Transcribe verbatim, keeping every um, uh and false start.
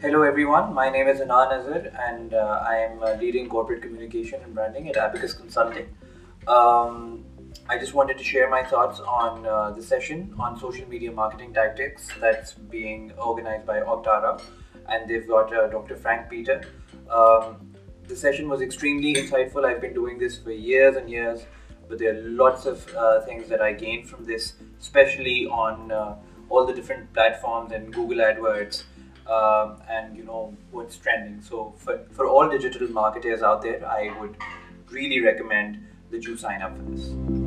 Hello everyone, my name is Hannan Azhar and uh, I am uh, leading corporate communication and branding at Abacus Consulting. Um, I just wanted to share my thoughts on uh, the session on social media marketing tactics that's being organized by Optara, and they've got uh, Doctor Frank Peter. Um, the session was extremely insightful. I've been doing this for years and years, but there are lots of uh, things that I gained from this, especially on uh, all the different platforms and Google AdWords um, and you know what's trending. So for, for all digital marketers out there, I would really recommend that you sign up for this.